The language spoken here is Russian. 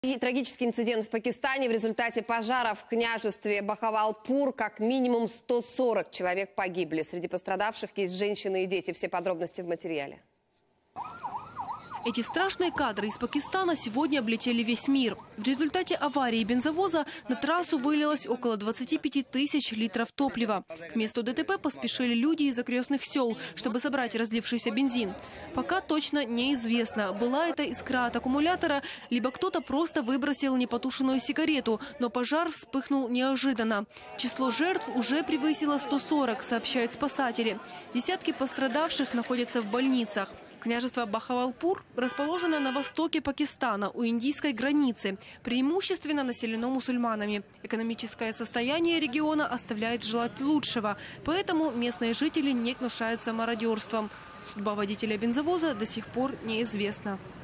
И трагический инцидент в Пакистане. В результате пожара в княжестве Бахавалпур как минимум 140 человек погибли. Среди пострадавших есть женщины и дети. Все подробности в материале. Эти страшные кадры из Пакистана сегодня облетели весь мир. В результате аварии бензовоза на трассу вылилось около 25 тысяч литров топлива. К месту ДТП поспешили люди из окрестных сел, чтобы собрать разлившийся бензин. Пока точно неизвестно, была это искра от аккумулятора, либо кто-то просто выбросил непотушенную сигарету, но пожар вспыхнул неожиданно. Число жертв уже превысило 140, сообщают спасатели. Десятки пострадавших находятся в больницах. Княжество Бахавалпур расположено на востоке Пакистана, у индийской границы, преимущественно населено мусульманами. Экономическое состояние региона оставляет желать лучшего, поэтому местные жители не гнушаются мародерством. Судьба водителя бензовоза до сих пор неизвестна.